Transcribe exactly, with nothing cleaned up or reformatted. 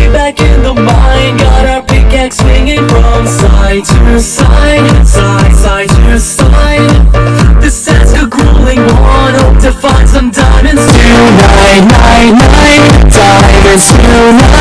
back in the mine, got our pickaxe swinging from side to side, side, side to side. This task a grueling one, hope to find some diamonds tonight, night, night, diamonds tonight.